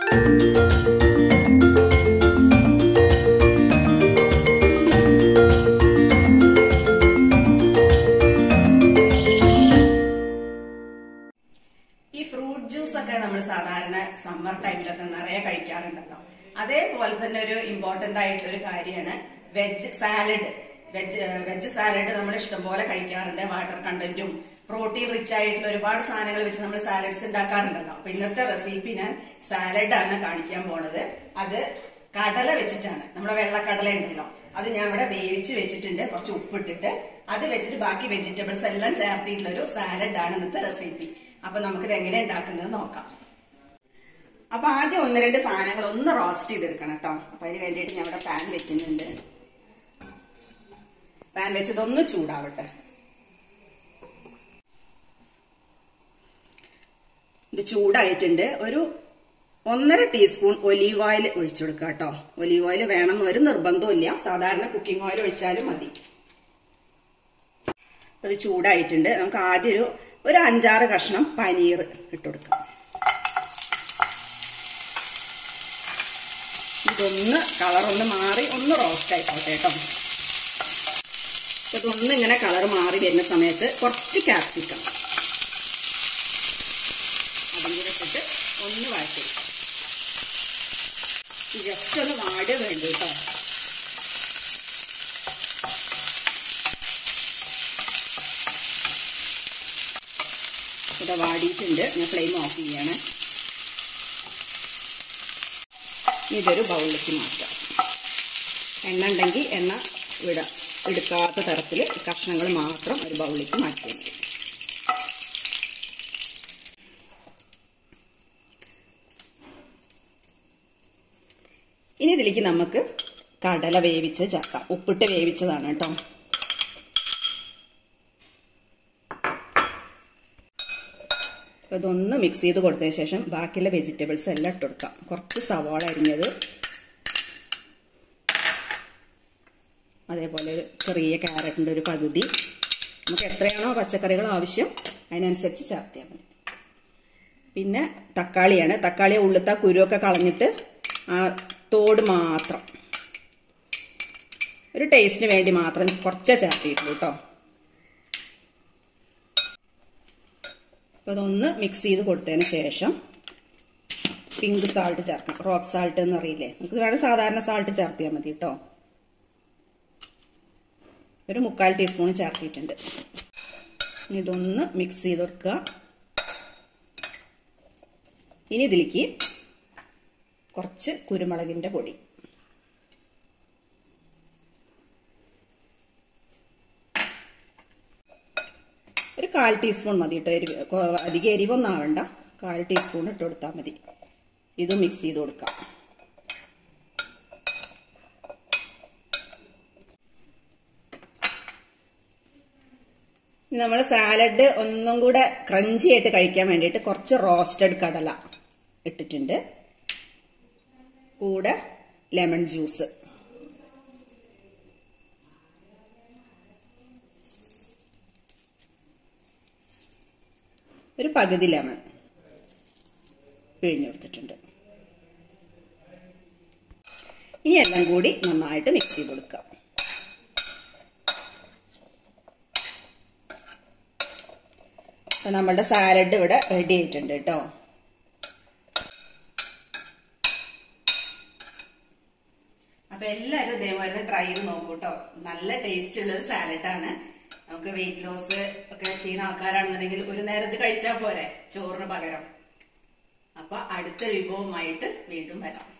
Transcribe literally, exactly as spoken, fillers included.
ഈ fruit juice ഒക്കെ നമ്മൾ സാധാരണ സമ്മർ ടൈമിലൊക്കെ നിറയെ കഴിക്കാറുണ്ടല്ലോ. അതേപോലെ തന്നെ ഒരു ഇമ്പോർട്ടന്റ് ആയിട്ടുള്ള ഒരു കാര്യമാണ് veg salad. Veg veg salad നമ്മൾ ഇഷ്ടംപോലെ കഴിക്കാറുണ്ട്. വാട്ടർ കണ്ടന്റും പ്രോട്ടീൻ റിച്ച് ആയിട്ടുള്ള ഒരുപാട് സാധനങ്ങൾ വെച്ച് നമ്മൾ സാലഡ്സ് ഉണ്ടാക്കാറുണ്ടല്ലോ. അപ്പൊ ഇന്നത്തെ റെസിപ്പി ഞാൻ സാലഡാണ് കാണിക്കാൻ പോണത്. അത് കടല വെച്ചിട്ടാണ്. നമ്മളെ വെള്ളക്കടല ഉണ്ടല്ലോ, അത് ഞാൻ ഇവിടെ വേവിച്ച് വെച്ചിട്ടുണ്ട്, കുറച്ച് ഉപ്പിട്ടിട്ട്. അത് വെച്ചിട്ട് ബാക്കി വെജിറ്റബിൾസ് എല്ലാം ചേർത്തിട്ടുള്ള ഒരു സാലഡാണ് ഇന്നത്തെ റെസിപ്പി. അപ്പൊ നമുക്കിത് എങ്ങനെ ഉണ്ടാക്കുന്നത് നോക്കാം. അപ്പൊ ആദ്യം ഒന്ന് രണ്ട് സാധനങ്ങൾ ഒന്ന് റോസ്റ്റ് ചെയ്തെടുക്കണം കേട്ടോ. അപ്പൊ അതിന് വേണ്ടിയിട്ട് ഞാൻ ഇവിടെ പാൻ വെക്കുന്നുണ്ട്. പാൻ വെച്ചതൊന്ന് ചൂടാവട്ടെ. ഇത് ചൂടായിട്ടുണ്ട്. ഒരു ഒന്നര ടീസ്പൂൺ ഒലീവ് ഓയിൽ ഒഴിച്ചു കൊടുക്കുക കേട്ടോ. ഒലീവ് ഓയിൽ വേണം ഒരു നിർബന്ധമില്ല, സാധാരണ കുക്കിംഗ് ഓയിൽ ഒഴിച്ചാലും മതി. അത് ചൂടായിട്ടുണ്ട്. നമുക്ക് ആദ്യം ഒരു ഒരു അഞ്ചാറ് കഷ്ണം പനീർ ഇട്ടുകൊടുക്കാം. ഇതൊന്ന് കളറൊന്ന് മാറി ഒന്ന് റോസ്റ്റ് ആയിക്കോട്ടെ കേട്ടോ. ഇതൊന്ന് ഇങ്ങനെ കളർ മാറി വരുന്ന സമയത്ത് കുറച്ച് ക്യാപ്സിക്കം അതും കൂടെ ഇട്ടിട്ട് ഒന്ന് വഴറ്റിയെടുക്കാം. ജസ്റ്റ് ഒന്ന് വാട് വേണ്ടു കേട്ടോ. ഇവിടെ വാടിയിട്ടുണ്ട്. ഞാൻ ഫ്ലെയിം ഓഫ് ചെയ്യാണ്. ഇതൊരു ബൗളിലേക്ക് മാറ്റാം. എണ്ണ ഉണ്ടെങ്കിൽ എണ്ണ വിട എടുക്കാത്ത തരത്തിൽ കഷ്ണങ്ങൾ മാത്രം ഒരു ബൗളിലേക്ക് മാറ്റിയാൽ മതി. ഇനി ഇതിലേക്ക് നമുക്ക് കടല വേവിച്ച് ചേർക്കാം. ഉപ്പിട്ട് വേവിച്ചതാണ് കേട്ടോ. ഇതൊന്ന് മിക്സ് ചെയ്ത് കൊടുത്തതിന് ശേഷം ബാക്കിയുള്ള വെജിറ്റബിൾസ് എല്ലാം ഇട്ട് കൊടുക്കാം. കുറച്ച് സവാള അരിഞ്ഞത്, അതേപോലെ ഒരു ചെറിയ ക്യാരറ്റിൻ്റെ ഒരു പകുതി. നമുക്ക് എത്രയാണോ പച്ചക്കറികൾ ആവശ്യം അതിനനുസരിച്ച് ചേർത്തിയാൽ മതി. പിന്നെ തക്കാളിയാണ്. തക്കാളി ഉള്ളിത്ത കുരുവൊക്കെ കളഞ്ഞിട്ട് ആ തോട് മാത്രം ഒരു ടേസ്റ്റിന് വേണ്ടി മാത്രം കുറച്ചേ ചേർത്തിട്ടുള്ളൂ കേട്ടോ. അപ്പോൾ അതൊന്ന് മിക്സ് ചെയ്ത് കൊടുത്തതിന് ശേഷം പിങ്ക് സാൾട്ട് ചേർക്കാം. റോക്ക് സാൾട്ട് എന്ന് അറിയില്ലേ, നമുക്ക് വേണം സാധാരണ സാൾട്ട് ചേർത്തിയാൽ മതി കേട്ടോ. ഒരു മുക്കാൽ ടീസ്പൂൺ ചേർത്തിട്ടുണ്ട്. ഇതൊന്ന് മിക്സ് ചെയ്ത് കൊടുക്കുക. ഇനി ഇതിലേക്ക് കുറച്ച് കുരുമുളകിന്റെ പൊടി, ഒരു കാൽ ടീസ്പൂൺ മതി കേട്ടോ. എരിവ് അധികം എരിവൊന്നും ആവണ്ട, കാൽ ടീസ്പൂൺ ഇട്ട് കൊടുത്താൽ മതി. ഇത് മിക്സ് ചെയ്ത് കൊടുക്കാം. നമ്മൾ സാലഡ് ഒന്നും കൂടെ ക്രഞ്ചി ആയിട്ട് കഴിക്കാൻ വേണ്ടിയിട്ട് കുറച്ച് റോസ്റ്റഡ് കടല ഇട്ടിട്ടുണ്ട്. കൂടെ ലെമൺ ജ്യൂസ്, ഒരു പകുതി ലെമൺ പിഴിഞ്ഞെടുത്തിട്ടുണ്ട്. ഇനി എല്ലാം കൂടി നന്നായിട്ട് മിക്സ് ചെയ്ത് കൊടുക്കാം. അപ്പൊ നമ്മളുടെ സാലഡ് ഇവിടെ റെഡി ആയിട്ടുണ്ട് കേട്ടോ. അപ്പൊ എല്ലാവരും ഇതേപോലെ ട്രൈ ചെയ്ത് നോക്കൂ കേട്ടോ. നല്ല ടേസ്റ്റ് ഉള്ള ഒരു സാലഡാണ്. നമുക്ക് വെയിറ്റ് ലോസ് ഒക്കെ ചെയ്യുന്ന ആൾക്കാരാണെന്നുണ്ടെങ്കിൽ ഒരു നേരത്ത് കഴിച്ചാൽ പോരെ ചോറിന് പകരം. അപ്പൊ അടുത്ത വിഭവമായിട്ട് വീണ്ടും വരാം.